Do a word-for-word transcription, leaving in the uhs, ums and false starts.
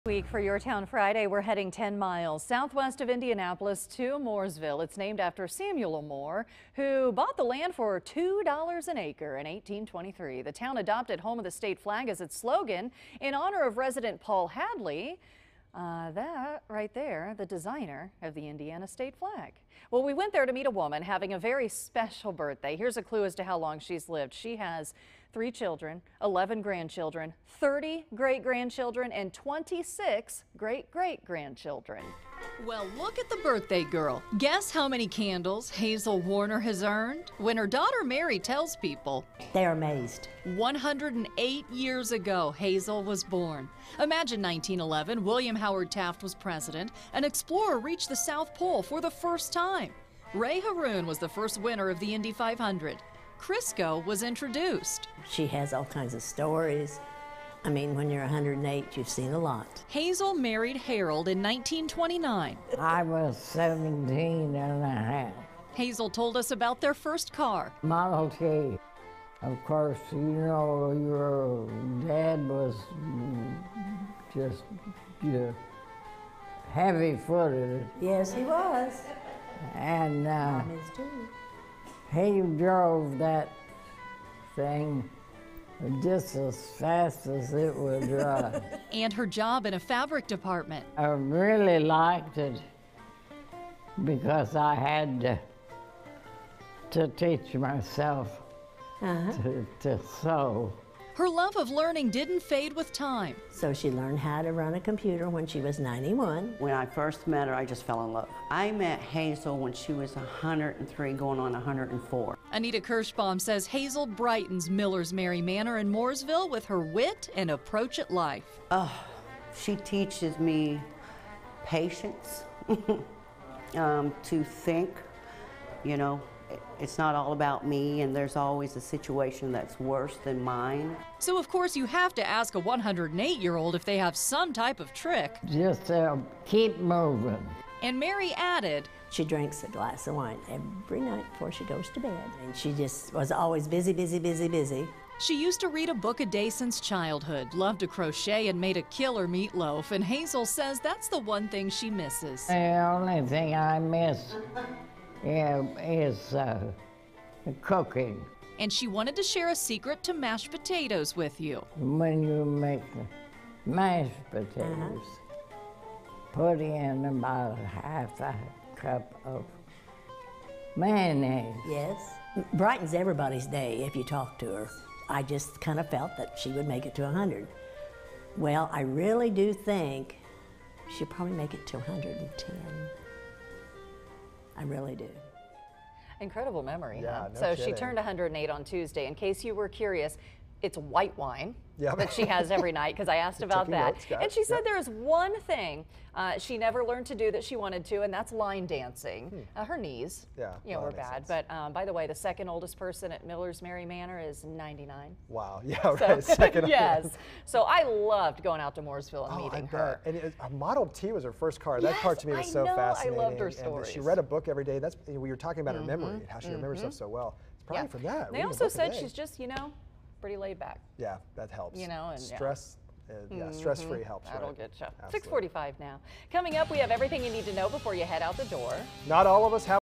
Week for Your Town Friday, we're heading ten miles southwest of Indianapolis to Mooresville. It's named after Samuel Moore, who bought the land for two dollars an acre in eighteen twenty-three. The town adopted Home of the State flag as its slogan in honor of resident Paul Hadley. Uh, that right there, the designer of the Indiana state flag. Well, we went there to meet a woman having a very special birthday. Here's a clue as to how long she's lived. She has three children, eleven grandchildren, thirty great-grandchildren, and twenty-six great-great-grandchildren. Well, look at the birthday girl. Guess how many candles Hazel Warner has earned? When her daughter Mary tells people, they're amazed. one hundred eight years ago, Hazel was born. Imagine nineteen eleven, William Howard Taft was president. An explorer reached the South Pole for the first time. Ray Haroon was the first winner of the Indy five hundred. Crisco was introduced. She has all kinds of stories. I mean, when you're one hundred eight, you've seen a lot. Hazel married Harold in nineteen twenty-nine. I was seventeen and a half. Hazel told us about their first car. Model T. Of course, you know, your dad was just uh, heavy-footed. Yes, he was. And uh, Mine is too. he drove that thing just as fast as it would run. And her job in a fabric department. I really liked it because I had to, to teach myself Uh-huh. to, to sew. Her love of learning didn't fade with time. So she learned how to run a computer when she was ninety-one. When I first met her, I just fell in love. I met Hazel when she was one hundred three, going on one hundred four. Anita Kirschbaum says Hazel brightens Miller's Mary Manor in Mooresville with her wit and approach at life. Oh, she teaches me patience, um, to think, you know, it's not all about me, and there's always a situation that's worse than mine. So of course you have to ask a one hundred eight year old if they have some type of trick. Just uh, keep moving. And Mary added, She drinks a glass of wine every night before she goes to bed. And she just was always busy, busy, busy, busy. she used to read a book a day since childhood, loved to crochet, and made a killer meatloaf. And Hazel says that's the one thing she misses. The only thing I miss yeah, is uh, cooking. And she wanted to share a secret to mashed potatoes with you. When you make mashed potatoes, put in about half a cup of mayonnaise. Yes. Brightens everybody's day if you talk to her. I just kind of felt that she would make it to one hundred. Well, I really do think she'll probably make it to one hundred ten. I really do. Incredible memory, Yeah, huh? no so she kidding. turned one hundred eight on Tuesday. In case you were curious, it's white wine Yep. that she has every night, because I asked about Taking that. notes, guys. And she said Yep. there is one thing uh, she never learned to do that she wanted to, and that's line dancing. Hmm. Uh, her knees, Yeah, you know, well, were that makes bad. sense. But um, by the way, the second oldest person at Miller's Mary Manor is ninety-nine. Wow, yeah, So, right, second. yes. So I loved going out to Mooresville and Oh, meeting I her. bet. And it, a Model T was her first car. That Yes, part to me was I so know. I fascinating. loved her And that stories. she read a book every day. That's we were talking about her memory, how she remembers mhm. stuff so well. It's probably Yeah. from that. They reading a also book a said day. she's just, you know, pretty laid back. Yeah, that helps. You know, and yeah. stress. Uh, yeah, stress-free helps. That'll right? get you. Absolutely. six forty-five now. Coming up, we have everything you need to know before you head out the door. Not all of us have